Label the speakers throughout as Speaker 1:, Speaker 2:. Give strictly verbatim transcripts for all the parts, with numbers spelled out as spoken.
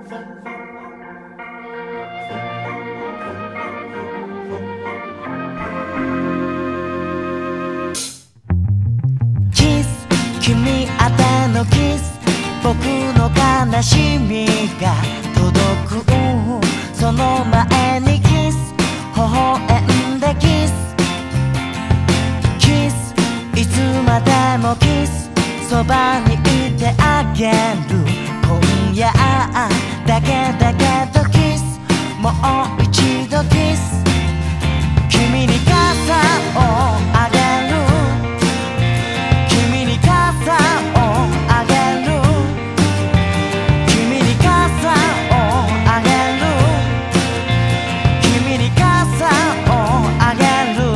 Speaker 1: キス、君あてのキス、僕の悲しみが届く。その前にキス、微笑んでキス、キス、いつまでもキス、そばにいてあげる。今夜だけだけどキス、もう一度キス、君に傘をあげる、君に傘をあげる、君に傘をあげる、君に傘をあげる。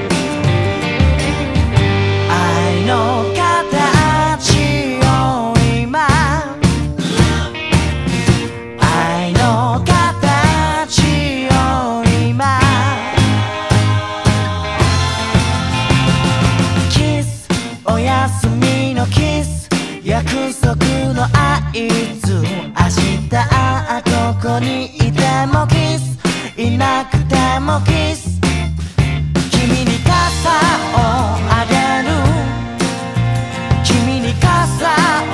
Speaker 1: 愛の形を今、愛の形を今、キス、おやすみのキス、約束の合図、明日ここにいてもキス、いなくてもキス、君に傘をあげる、君に傘